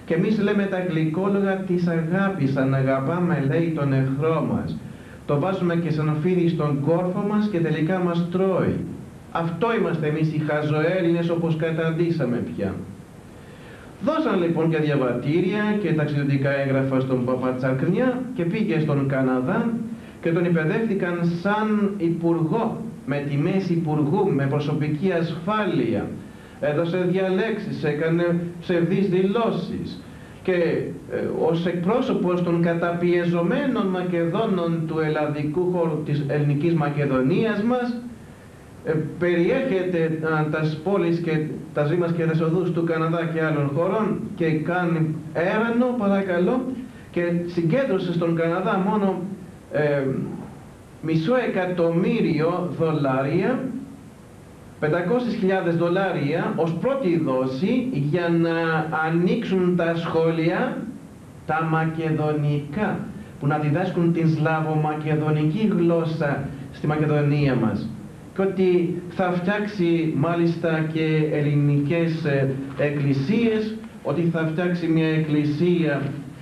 Και εμείς λέμε τα γλυκόλογα της αγάπης, αν αγαπάμε, λέει, τον εχθρό μας. Το βάζουμε και σαν φίδι στον κόρφο μας και τελικά μας τρώει. Αυτό είμαστε εμείς οι χαζοέλληνες, όπως καταντήσαμε πια. Δώσαν λοιπόν και διαβατήρια και ταξιδιωτικά έγγραφα στον Παπατσακρνιά και πήγε στον Καναδά και τον υποδέχθηκαν σαν υπουργό, με τιμές υπουργού, με προσωπική ασφάλεια. Έδωσε διαλέξεις, έκανε ψευδείς δηλώσεις και ως εκπρόσωπος των καταπιεζομένων Μακεδόνων του ελλαδικού χώρου της ελληνικής Μακεδονίας μας περιέχεται τας πόλεις και τας ρήμας και τας οδούς του Καναδά και άλλων χωρών και κάνει έρανο, παρακαλώ, και συγκέντρωσε στον Καναδά μόνο $500,000, $500,000 ως πρώτη δόση για να ανοίξουν τα σχόλια τα μακεδονικά, που να διδάσκουν την σλαβομακεδονική γλώσσα στη Μακεδονία μας, και ότι θα φτιάξει μάλιστα και ελληνικές εκκλησίες, ότι θα φτιάξει μια εκκλησία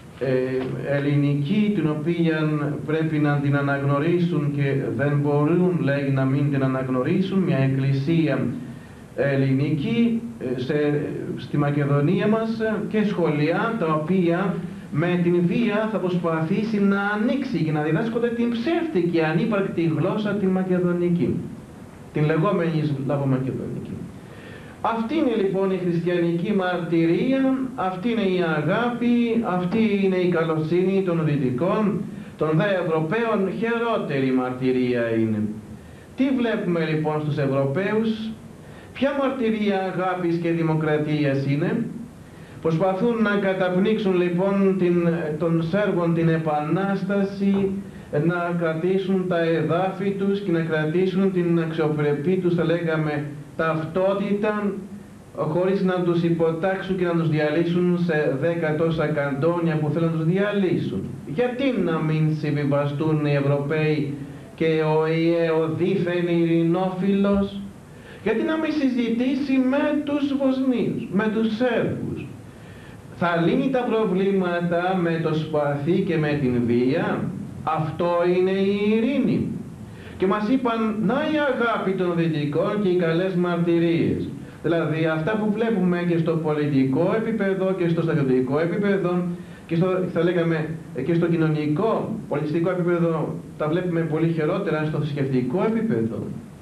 ελληνική, την οποία πρέπει να την αναγνωρίσουν και δεν μπορούν, λέει, να μην την αναγνωρίσουν, μια εκκλησία ελληνική στη Μακεδονία μας, και σχολεία τα οποία με την βία θα προσπαθήσει να ανοίξει και να διδάσκονται την ψεύτικη ανύπαρκτη γλώσσα την μακεδονική, την λεγόμενη σλαβομακεδονική. Αυτή είναι λοιπόν η χριστιανική μαρτυρία, αυτή είναι η αγάπη, αυτή είναι η καλοσύνη των Δυτικών, των δε Ευρωπαίων, χειρότερη μαρτυρία είναι. Τι βλέπουμε λοιπόν στους Ευρωπαίους? Ποια μαρτυρία αγάπης και δημοκρατίας είναι? Προσπαθούν να καταπνίξουν λοιπόν των Σέρβων την Επανάσταση, να κρατήσουν τα εδάφη τους και να κρατήσουν την αξιοπρεπή τους, θα λέγαμε, ταυτότητα, χωρίς να τους υποτάξουν και να τους διαλύσουν σε 10 τόσα καντόνια που θέλουν να τους διαλύσουν. Γιατί να μην συμβιβαστούν οι Ευρωπαίοι και ο ΙΕ, ο δίθεν ειρηνόφιλος? Γιατί να μην συζητήσει με τους Βοσνίους, με τους Σέρβους? Θα λύνει τα προβλήματα με το σπαθί και με την βία? Αυτό είναι η ειρήνη? Και μας είπαν, να η αγάπη των Δυτικών και οι καλές μαρτυρίες. Δηλαδή αυτά που βλέπουμε και στο πολιτικό επίπεδο και στο στρατιωτικό επίπεδο και θα λέγαμε και στο κοινωνικό, πολιτιστικό επίπεδο, τα βλέπουμε πολύ χειρότερα στο θρησκευτικό επίπεδο.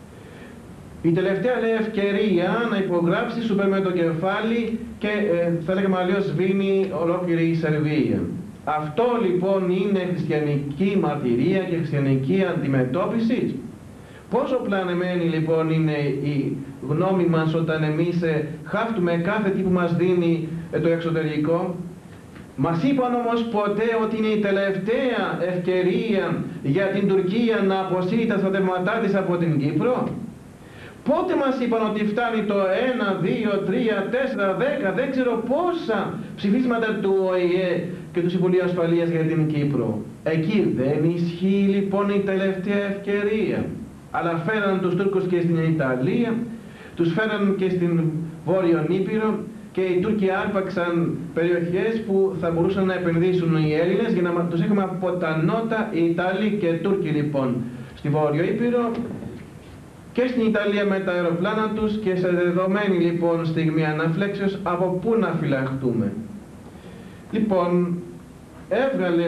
Η τελευταία, λέει, ευκαιρία να υπογράψει, σου παίρνει το κεφάλι και θα λέγαμε αλλιώς σβήνει ολόκληρη η Σερβία. Αυτό λοιπόν είναι χριστιανική μαρτυρία και χριστιανική αντιμετώπιση? Πόσο πλανεμένη λοιπόν είναι η γνώμη μας όταν εμείς χάφτουμε κάθε τι που μας δίνει το εξωτερικό? Μας είπαν όμως ποτέ ότι είναι η τελευταία ευκαιρία για την Τουρκία να αποσύρει τα στρατεύματά της από την Κύπρο? Πότε μας είπαν ότι φτάνει το 1, 2, 3, 4, 10, δεν ξέρω πόσα ψηφίσματα του ΟΗΕ και του Συμβουλίου Ασφαλείας για την Κύπρο? Εκεί δεν ισχύει λοιπόν η τελευταία ευκαιρία? Αλλά φέραν τους Τούρκους και στην Ιταλία, τους φέραν και στην Βόρειο Ήπειρο και οι Τούρκοι άρπαξαν περιοχές που θα μπορούσαν να επενδύσουν οι Έλληνες για να τους έχουμε από τα νότα οι Ιταλοί και Τούρκοι λοιπόν στη Βόρειο Ήπειρο και στην Ιταλία με τα αεροπλάνα τους, και σε δεδομένη λοιπόν στιγμή αναφλέξεως από πού να φυλαχτούμε. Λοιπόν, έβγαλε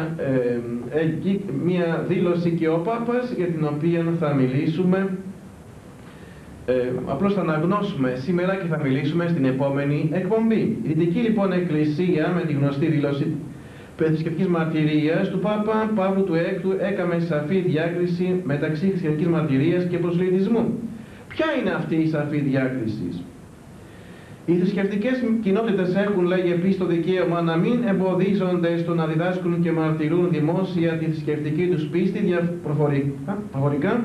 μία δήλωση και ο Πάπας για την οποία θα μιλήσουμε, απλώς θα αναγνώσουμε σήμερα και θα μιλήσουμε στην επόμενη εκπομπή. Η Δυτική λοιπόν Εκκλησία με τη γνωστή δήλωση θρησκευτικής μαρτυρίας του Πάπα Παύλου του Έκτου έκαμε σαφή διάκριση μεταξύ χριστιανικής μαρτυρίας και προσλητισμού. Ποια είναι αυτή η σαφή διάκριση? Οι θρησκευτικές κοινότητες έχουν, λέγει, επίσης το δικαίωμα να μην εμποδίζονται στο να διδάσκουν και μαρτυρούν δημόσια τη θρησκευτική τους πίστη προφορικά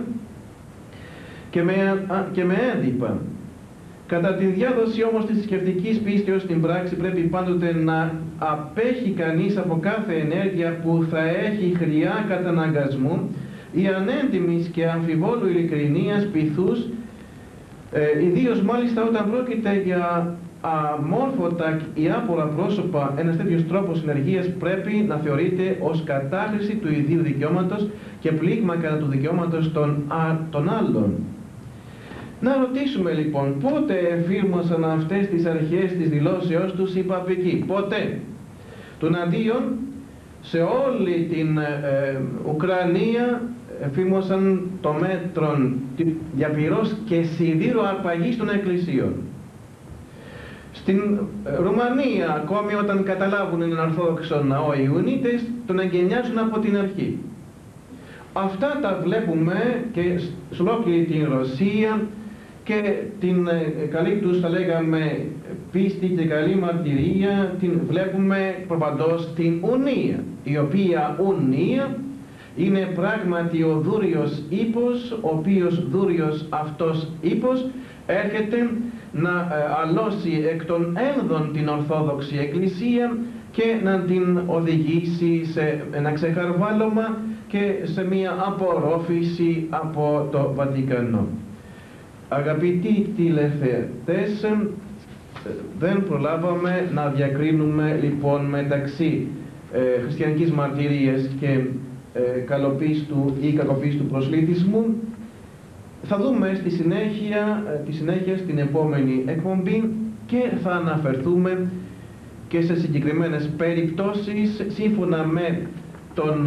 και με έντυπα. Κατά τη διάδοση όμως της θρησκευτικής πίστεως στην πράξη πρέπει πάντοτε να απέχει κανείς από κάθε ενέργεια που θα έχει χρειά καταναγκασμού ή ανέντιμης και αμφιβόλου ειλικρινίας πειθούς, ιδίως μάλιστα όταν πρόκειται για αμόρφωτα ή άπορα πρόσωπα ένας τέτοιος τρόπος συνεργίας πρέπει να θεωρείται ως κατάχρηση του ιδίου δικαιώματος και πλήγμα κατά του δικαιώματος των άλλων. Να ρωτήσουμε λοιπόν, πότε εφήρμοσαν αυτές τις αρχές της δηλώσεως τους οι παπικοί? Πότε? Τουναντίον, σε όλη την Ουκρανία εφήρμοσαν το μέτρον διαπυρός και σιδήρου αρπαγής των εκκλησίων. Στην Ρουμανία, ακόμη όταν καταλάβουν έναν Ορθόδοξο ναό οι Ιουνίτες, τον εγκαινιάζουν από την αρχή. Αυτά τα βλέπουμε και σε ολόκληρη την Ρωσία, και την καλή τους, θα λέγαμε, πίστη και καλή μαρτυρία την βλέπουμε προπαντός στην Ουνία, η οποία Ουνία είναι πράγματι ο δούριος ύπος, ο οποίος δούριος αυτός ύπος έρχεται να αλώσει εκ των ένδων την Ορθόδοξη Εκκλησία και να την οδηγήσει σε ένα ξεχαρβάλωμα και σε μια απορρόφηση από το Βατικανό. Αγαπητοί τηλεθεατές, δεν προλάβαμε να διακρίνουμε λοιπόν μεταξύ χριστιανικής μαρτυρίας και καλοπίστου ή κακοπίστου προσλητισμού. Θα δούμε τη συνέχεια στην επόμενη εκπομπή και θα αναφερθούμε και σε συγκεκριμένες περιπτώσεις σύμφωνα με τον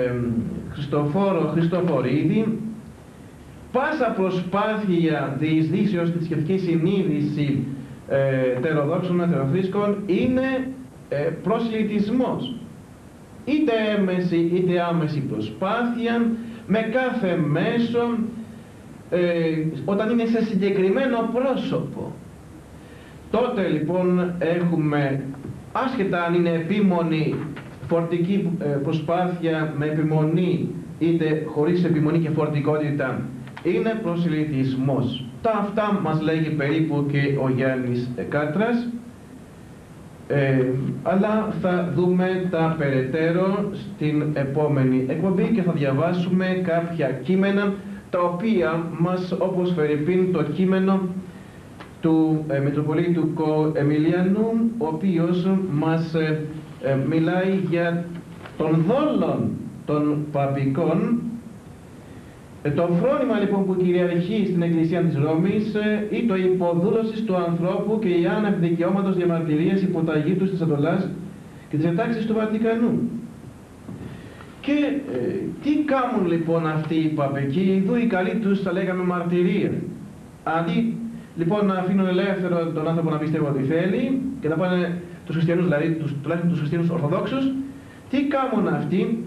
Χριστοφορίδη. Πάσα προσπάθεια διεισδύσεως στη θρησκευτική συνείδηση τεροδόξων εθεροθρήσκων είναι προσλητισμός. Είτε έμεση είτε άμεση προσπάθεια, με κάθε μέσο, όταν είναι σε συγκεκριμένο πρόσωπο. Τότε λοιπόν έχουμε, άσχετα αν είναι επίμονη φορτική προσπάθεια με επιμονή είτε χωρίς επιμονή και φορτικότητα, είναι προσελητισμός. Τα αυτά μας λέγει περίπου και ο Γιάννης Κάτρας, αλλά θα δούμε τα περαιτέρω στην επόμενη εκπομπή και θα διαβάσουμε κάποια κείμενα τα οποία μας, όπως φερειπίν το κείμενο του Μητροπολίτου Εμιλιανού, ο οποίος μας μιλάει για τον δόλον των παπικών. Το φρόνημα λοιπόν που κυριαρχεί στην Εκκλησία της Ρώμης ή το υποδούλωσης του ανθρώπου και η άνευ δικαιώματος διαμαρτυρίας υποταγή του της Αντολάς και της Ετάξης του Βατικανού. Και τι κάνουν λοιπόν αυτοί οι παπικοί? Εδώ η καλή τους, θα λέγαμε, μαρτυρία. Αντί λοιπόν να αφήνουν ελεύθερο τον άνθρωπο να πιστεύει ό,τι θέλει και να πάνε τους χριστιανούς, δηλαδή τουλάχιστον τους χριστιανούς Ορθοδόξους, τι κάνουν αυτοί?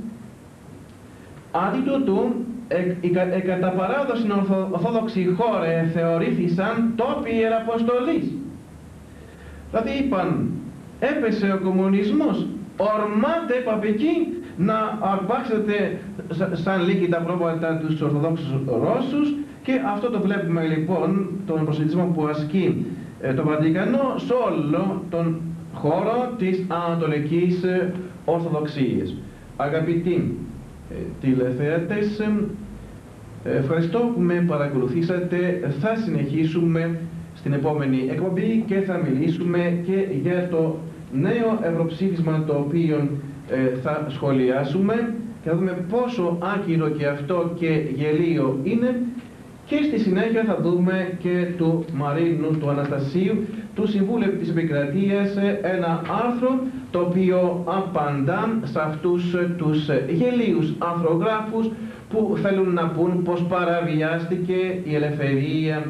Αντί τούτου, κατά παράδοση Ορθόδοξοι χώρε θεωρήθησαν τόποι ιεραποστολής. Δηλαδή είπαν, έπεσε ο κομμουνισμός, ορμάτε παπικοί να αρπάξετε σαν λύκη τα πρόβατα τους Ορθοδόξους Ρώσους, και αυτό το βλέπουμε λοιπόν, τον προσελητισμό που ασκεί το Βατικανό σε όλο τον χώρο της Ανατολικής Ορθοδοξίας. Αγαπητοί τηλεθεατές, ευχαριστώ που με παρακολουθήσατε. Θα συνεχίσουμε στην επόμενη εκπομπή και θα μιλήσουμε και για το νέο ευρωψήφισμα το οποίο θα σχολιάσουμε και θα δούμε πόσο άκυρο και αυτό και γελίο είναι, και στη συνέχεια θα δούμε και του Μαρίνου του Αναστασίου, του Συμβούλου της Επικρατείας, ένα άρθρο το οποίο απαντά σε αυτούς τους γελίους ανθρογράφους που θέλουν να πούν πως παραβιάστηκε η ελευθερία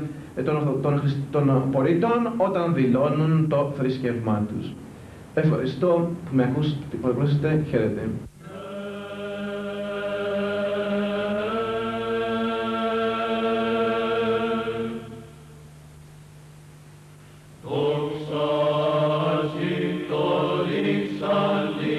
των πολιτών όταν δηλώνουν το θρησκευμά τους. Ευχαριστώ που με ακούσατε. Χαίρετε. Doxa,